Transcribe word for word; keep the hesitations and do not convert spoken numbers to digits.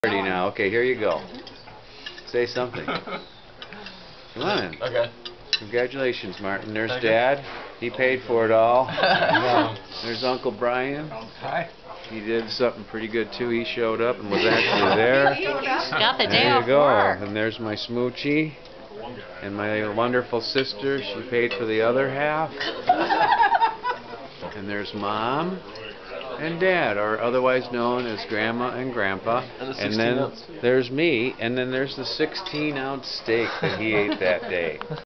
Now, okay, here you go. Say something. Come on. Okay. Congratulations, Martin. There's Thank Dad. you. He paid for it all. There's Uncle Brian. Hi. He did something pretty good too. He showed up and was actually there. Got the day There off you go. work. And there's my smoochie. And my wonderful sister. She paid for the other half. And there's Mom and Dad, or otherwise known as Grandma and Grandpa. And, the and then ounce. there's me, and then there's the sixteen ounce steak that he ate that day.